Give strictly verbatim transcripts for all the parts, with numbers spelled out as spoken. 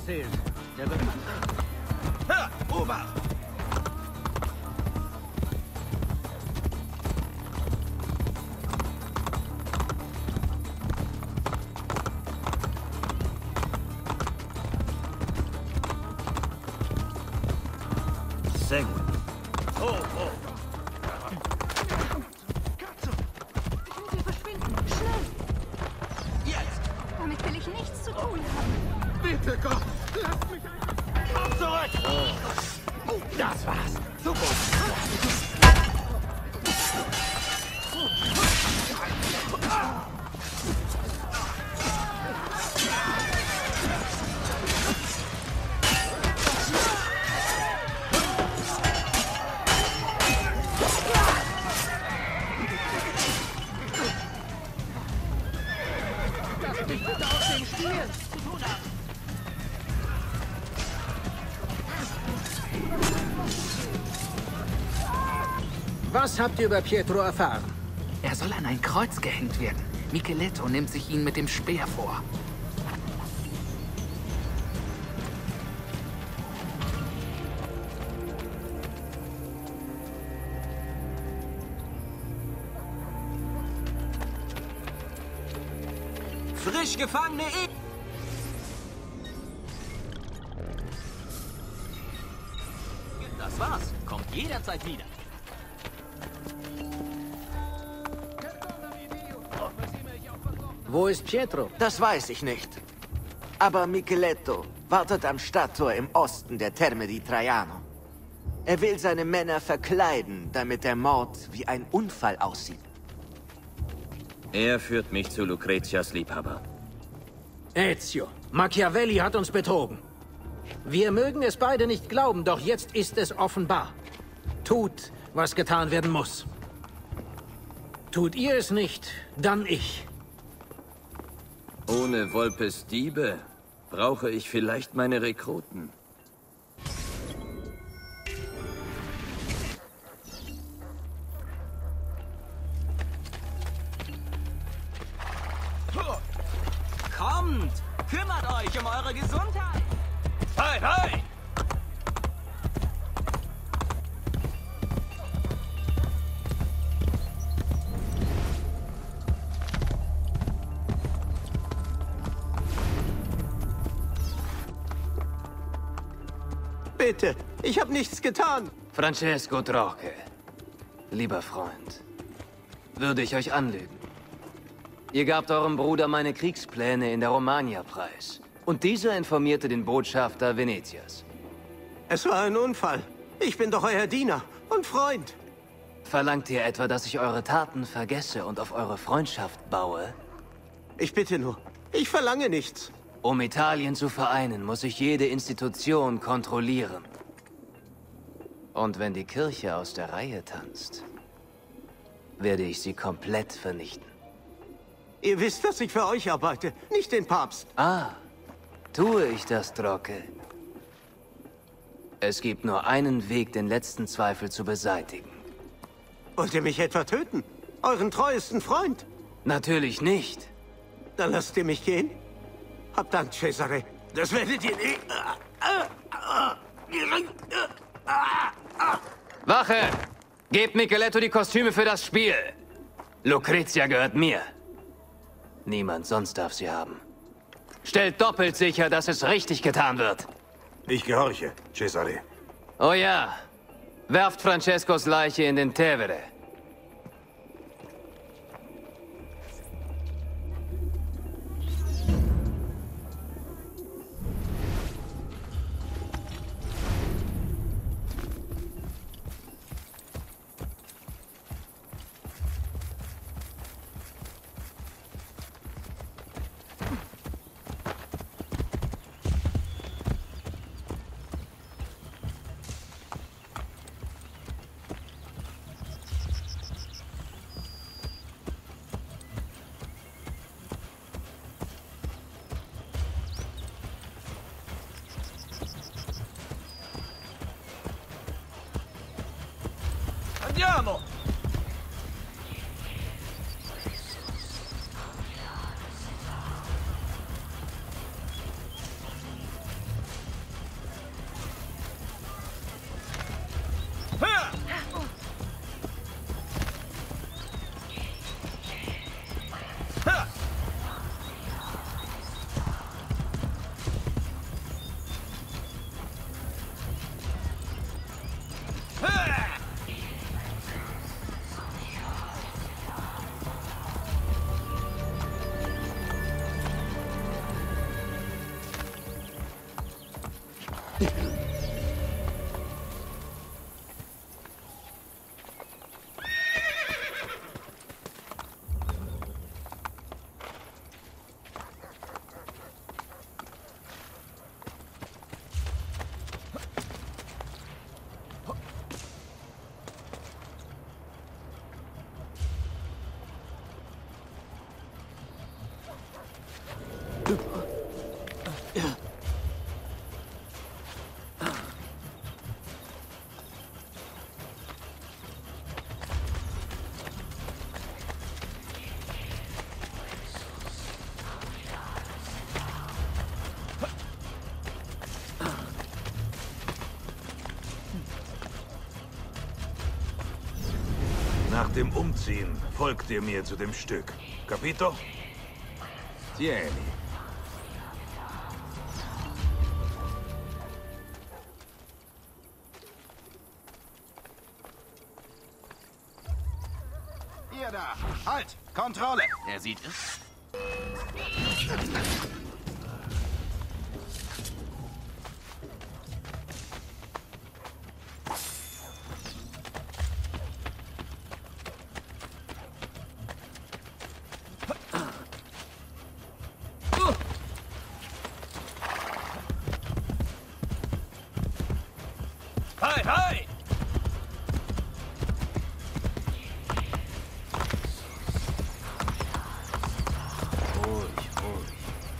erzählt. Der wird... Hör, Ober! Sehr gut. Oh, oh. Ich muss hier verschwinden. Schnell! Jetzt! Damit will ich nichts zu tun haben. Bitte, Gott! Lasst mich einfach... Komm zurück! Oh, oh das war's. Zu gut. Was habt ihr über Pietro erfahren? Er soll an ein Kreuz gehängt werden. Micheletto nimmt sich ihn mit dem Speer vor. Frisch gefangene E... Das war's. Kommt jederzeit wieder. Wo ist Pietro? Das weiß ich nicht. Aber Micheletto wartet am Stadttor im Osten der Terme di Traiano. Er will seine Männer verkleiden, damit der Mord wie ein Unfall aussieht. Er führt mich zu Lucrezias Liebhaber. Ezio, Machiavelli hat uns betrogen. Wir mögen es beide nicht glauben, doch jetzt ist es offenbar. Tut, was getan werden muss. Tut ihr es nicht, dann ich. Ohne Volpes Diebe brauche ich vielleicht meine Rekruten. Kommt! Kümmert euch um eure Gesundheit! Hey, hey! Bitte, ich habe nichts getan. Francesco Trocche, lieber Freund, würde ich euch anlügen. Ihr gabt eurem Bruder meine Kriegspläne in der Romagna preis. Und dieser informierte den Botschafter Venetias. Es war ein Unfall. Ich bin doch euer Diener und Freund. Verlangt ihr etwa, dass ich eure Taten vergesse und auf eure Freundschaft baue? Ich bitte nur, ich verlange nichts. Um Italien zu vereinen, muss ich jede Institution kontrollieren. Und wenn die Kirche aus der Reihe tanzt, werde ich sie komplett vernichten. Ihr wisst, dass ich für euch arbeite, nicht den Papst. Ah, tue ich das, Trocche? Es gibt nur einen Weg, den letzten Zweifel zu beseitigen. Wollt ihr mich etwa töten? Euren treuesten Freund? Natürlich nicht. Dann lasst ihr mich gehen? Habt Dank, Cesare. Das werdet ihr nicht. Wache! Gebt Micheletto die Kostüme für das Spiel. Lucrezia gehört mir. Niemand sonst darf sie haben. Stellt doppelt sicher, dass es richtig getan wird. Ich gehorche, Cesare. Oh ja. Werft Francescos Leiche in den Tevere. Andiamo! Nach dem Umziehen folgt ihr mir zu dem Stück. Capito? Tieni. Ihr da! Halt! Kontrolle! Er sieht es. Hey, hey! Ruhig, ruhig.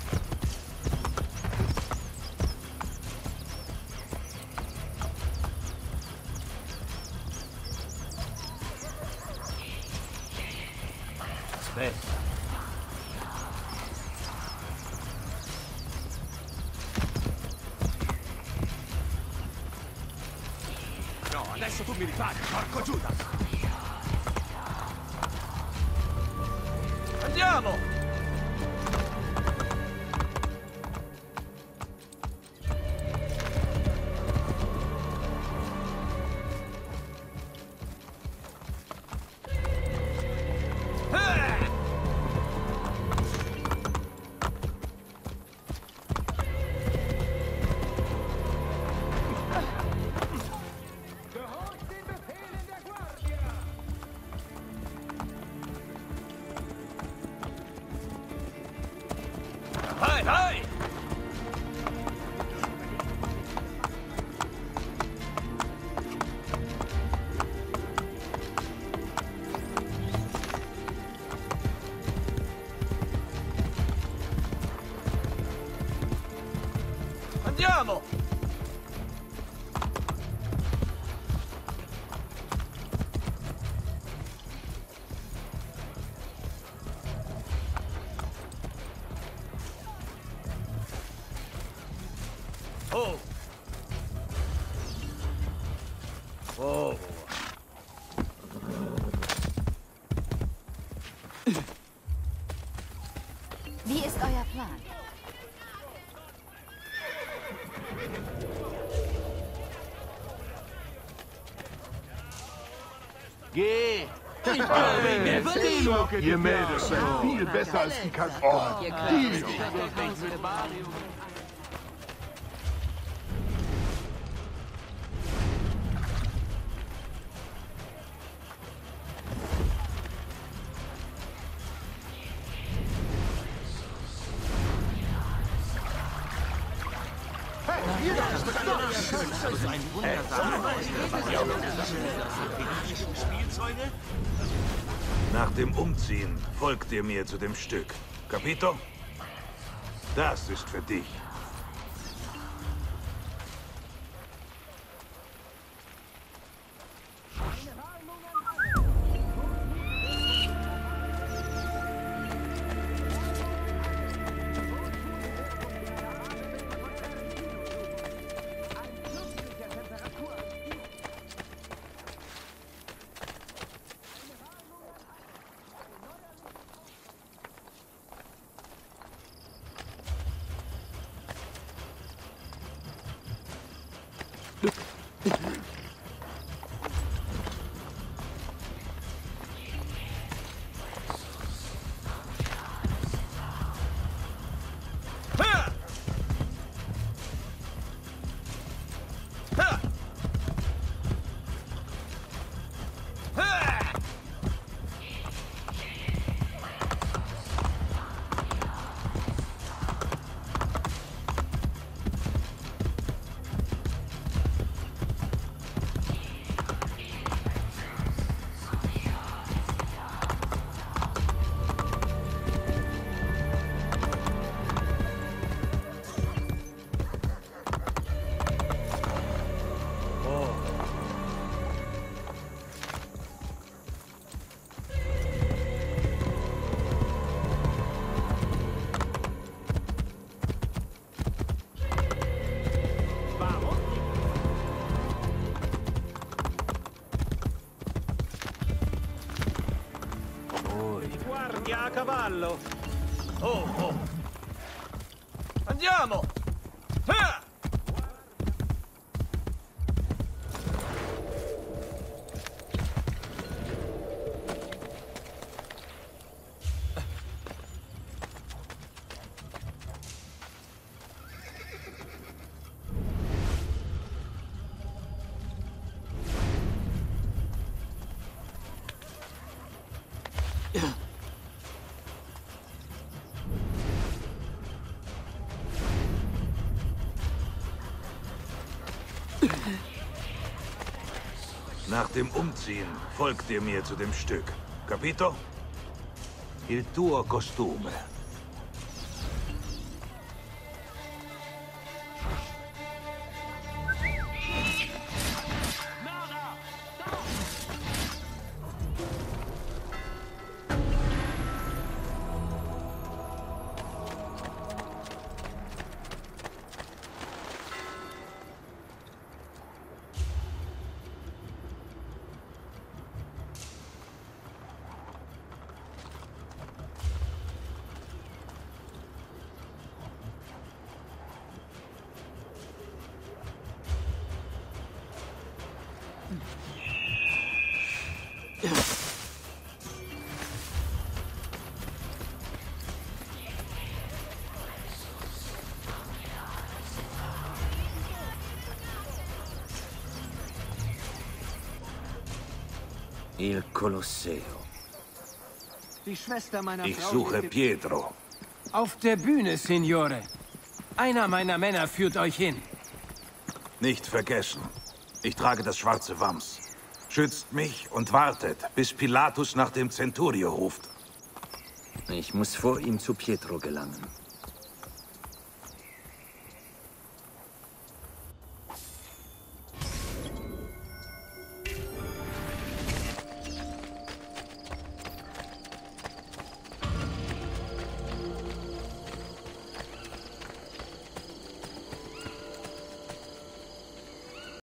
Spät. No, adesso tu mi ripari, porco Giuda! Andiamo! Hey, hey! Andiamo! Oh! Oh! Wie ist euer Plan? Geh! Ihr Mädels seid viel besser als die Kastrop. Die Nach dem Umziehen folgt ihr mir zu dem Stück. Capito? Das ist für dich. cavallo! Oh, oh! Andiamo! Ah! Nach dem Umziehen folgt ihr mir zu dem Stück. Capito? Il tuo costume. Il Colosseo. Die Schwester meiner Ich Frau suche lebt Pietro. Auf der Bühne, Signore. Einer meiner Männer führt euch hin. Nicht vergessen. Ich trage das schwarze Wams. Schützt mich und wartet, bis Pilatus nach dem Centurio ruft. Ich muss vor ihm zu Pietro gelangen.